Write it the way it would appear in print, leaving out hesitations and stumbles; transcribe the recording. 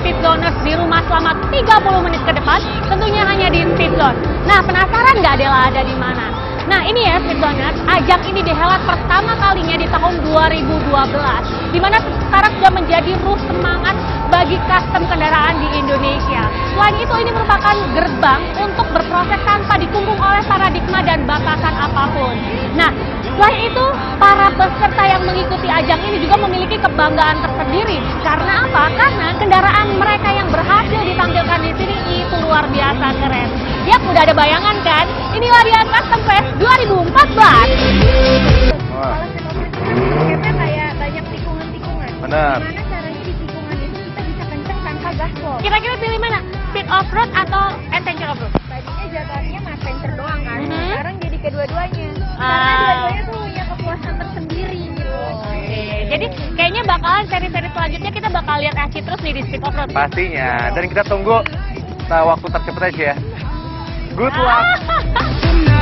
pit zoners di rumah selama 30 menit ke depan, tentunya hanya di pit zone. Nah, penasaran nggak Dela ada di mana? Nah, ini ya pit zoners, ajang ini dihelat pertama kalinya di tahun 2012, di mana sekarang sudah menjadi ruh semangat bagi custom kendaraan di Indonesia. Selain itu, ini merupakan gerbang untuk berproses tanpa dikungkung oleh paradigma dan batasan apapun. Nah, selain itu, para peserta yang mengikuti ajang ini juga memiliki kebanggaan tersendiri. Karena apa? Karena kendaraan mereka yang berhasil ditampilkan di sini itu luar biasa keren. Yap, udah ada bayangan kan? Inilah dia Custom Fest 2014. Kalau kita kayak banyak tikungan-tikungan. Benar. Gimana caranya di tikungan itu kita bisa kenceng tanpa gaspol? Kira-kira pilih mana? Speed off-road atau adventure off-road? Tadinya jadwalnya adventure doang kan, Mhm. sekarang jadi kedua-duanya. Ah. Karena dua-duanya tuh punya kepuasan tersendiri gitu. Oke, jadi kayaknya bakalan seri-seri selanjutnya kita bakal lihat Aci terus nih di speed off-road. Pastinya. Dan kita tunggu waktu tercepat aja ya. Good luck.